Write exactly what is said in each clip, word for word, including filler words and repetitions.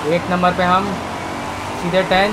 एक नंबर पे हम सीधे टेंथ।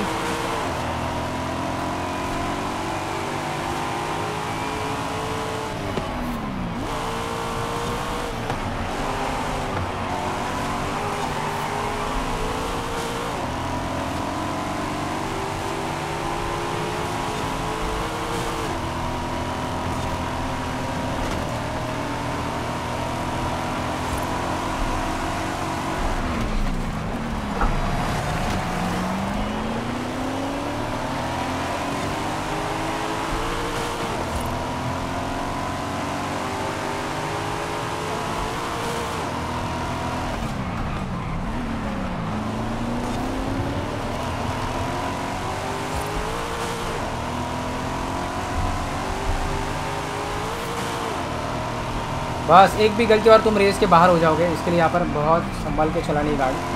बस एक भी गलती और तुम रेस के बाहर हो जाओगे, इसके लिए यहाँ पर बहुत संभल के चलानी है गाड़ी।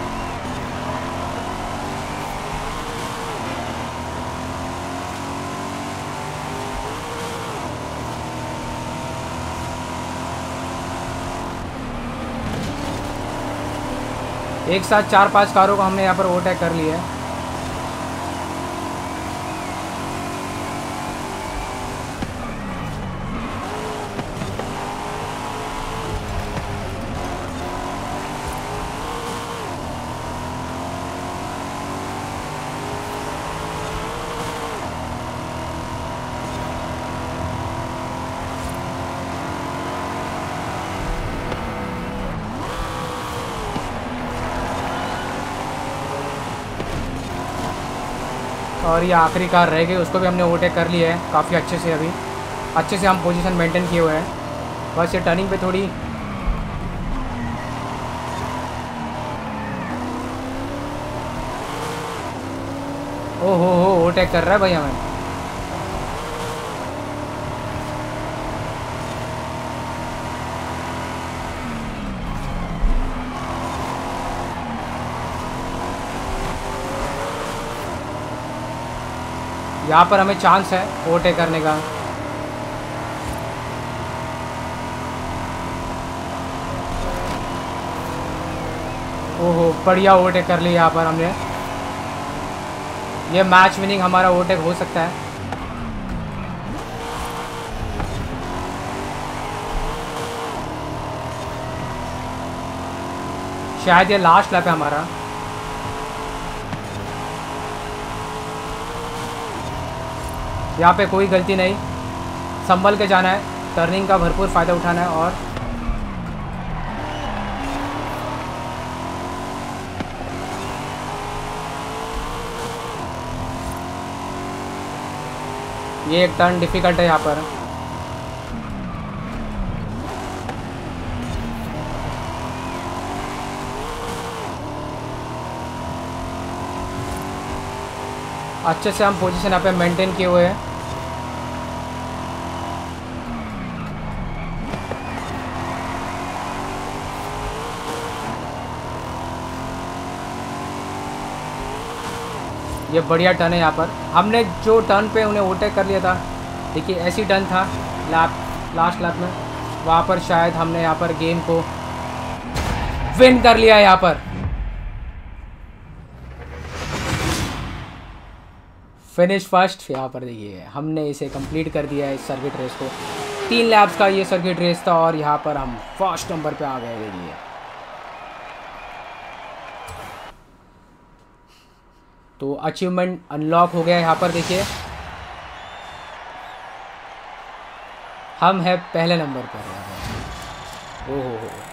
एक साथ चार पांच कारों को हमने यहाँ पर ओवरटेक कर लिया है। और ये आखिरी कार रह गई, उसको भी हमने ओवरटेक कर लिया है काफ़ी अच्छे से। अभी अच्छे से हम पोजीशन मेंटेन किए हुए हैं। बस ये टर्निंग पे थोड़ी ओ हो हो ओवरटेक कर रहा है भाई हमें। यहाँ पर हमें चांस है ओवरटेक करने का। ओहो बढ़िया ओवरटेक कर लिया यहाँ पर हमने। ये मैच विनिंग हमारा ओवरटेक हो सकता है। शायद ये लास्ट लैप है हमारा। यहाँ पे कोई गलती नहीं, संभल के जाना है, टर्निंग का भरपूर फ़ायदा उठाना है। और ये एक टर्न डिफ़िकल्ट है यहाँ पर। अच्छे से हम पोजीशन यहाँ पे मेंटेन किए हुए हैं। ये बढ़िया टर्न है यहाँ पर। हमने जो टर्न पे उन्हें ओवरटेक कर लिया था, देखिए ऐसी टर्न था लैप लास्ट लैप में, वहाँ पर शायद हमने यहाँ पर गेम को विन कर लिया है। यहाँ पर फिनिश फर्स्ट। यहाँ पर देखिए हमने इसे कंप्लीट कर दिया है इस सर्किट रेस को। तीन लैप्स का ये सर्किट रेस था और यहाँ पर हम फर्स्ट नंबर पे आ गए। देखिए तो अचीवमेंट अनलॉक हो गया यहाँ पर। देखिए हम है पहले नंबर पर। ओहो